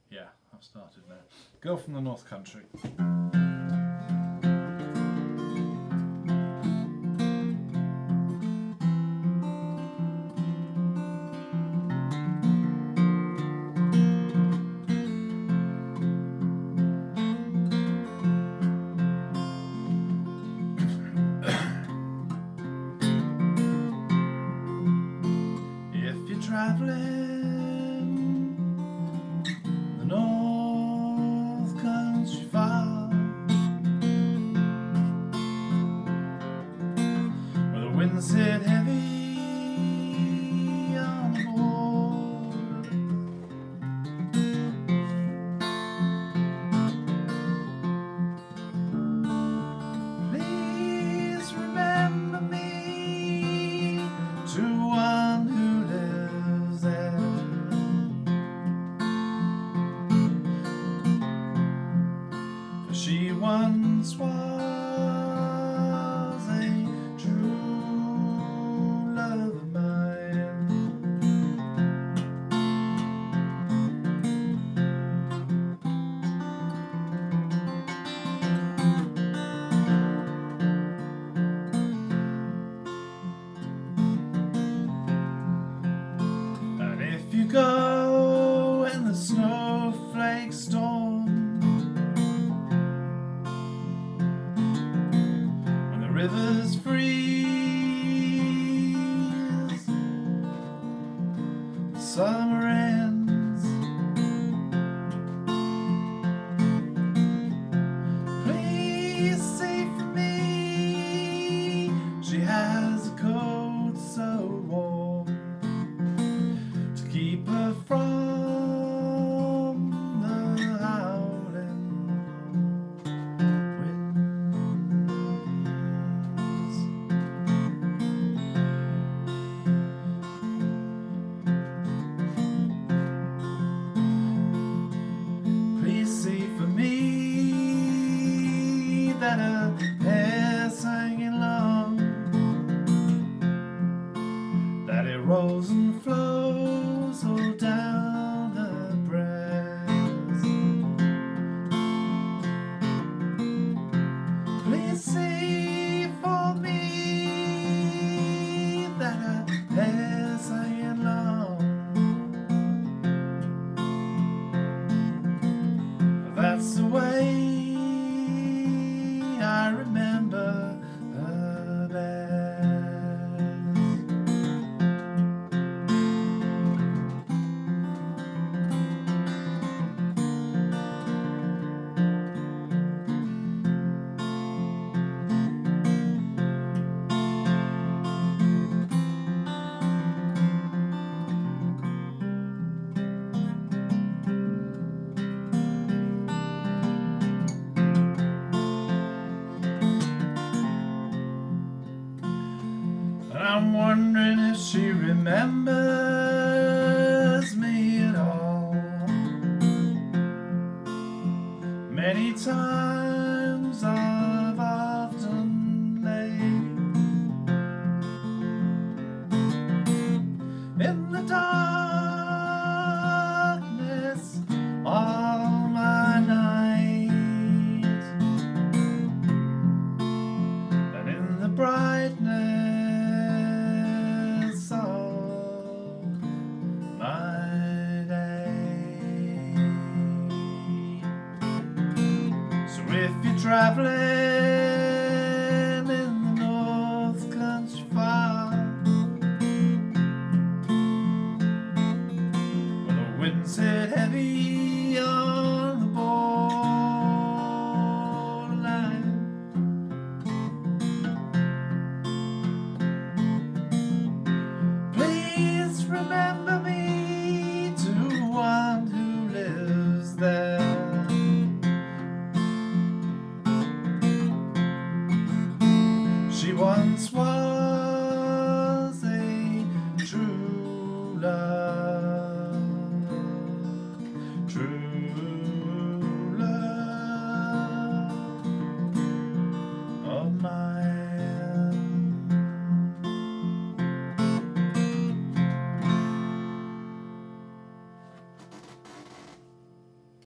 Yeah, I've started now. Girl from the North Country. If you're traveling the North Country far, where the winds hit heavy on the board, please remember me to one who lives there. For she once was a true love of mine. And if you go in the snowflake storm, when the rivers freeze, the summer ends, please say for me she has a coat so warm to keep her from the howling winds. Please say for me that her hair's hanging long, that it rolls and flows all down her breast. Please say for me that her hair's hanging long. That's the way I remember her best. And I'm wondering if she remembers me at all. Many times I've often laid in the darkness all my night, and in the brightness of my day. So if you're traveling in the North Country far, where the winds hit heavy